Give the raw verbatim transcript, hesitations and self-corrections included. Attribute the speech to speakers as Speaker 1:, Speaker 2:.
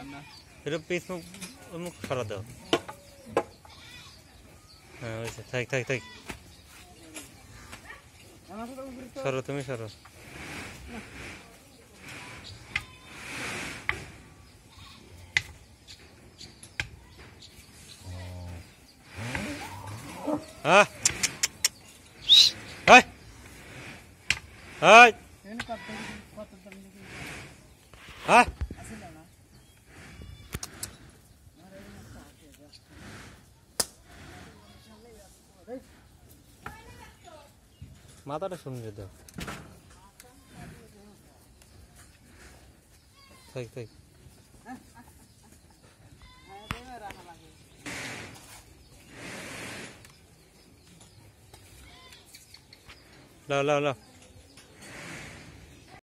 Speaker 1: फिर पीस में मुख सरा दो। हाँ वैसे थाक थाक थाक सरो तुम्हें सरो हाँ हाय हाय हाय माताटा शुन दो थाक थाक ला ला ला